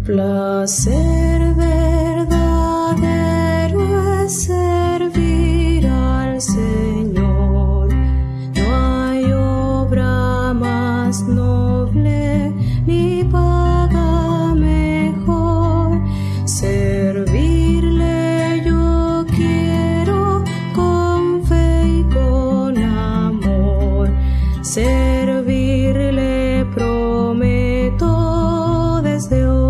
Placer verdadero es servir al Señor. No hay obra más noble ni paga mejor. Servirle yo quiero con fe y con amor. Servirle prometo desde hoy.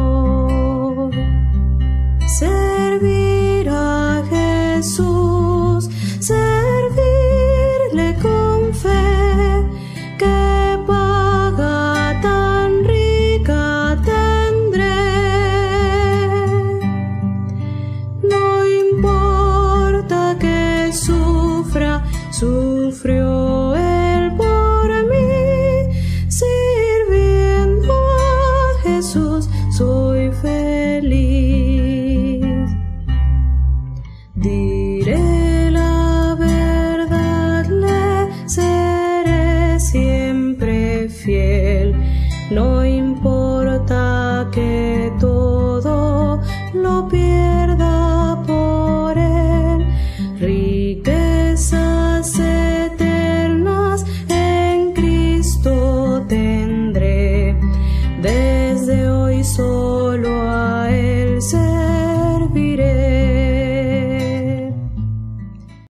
Servir a Jesús, servirle con fe, que paga tan rica tendré. No importa que sufra, sufrió Él por mí, sirviendo a Jesús soy feliz. Diré la verdad, le seré siempre fiel, no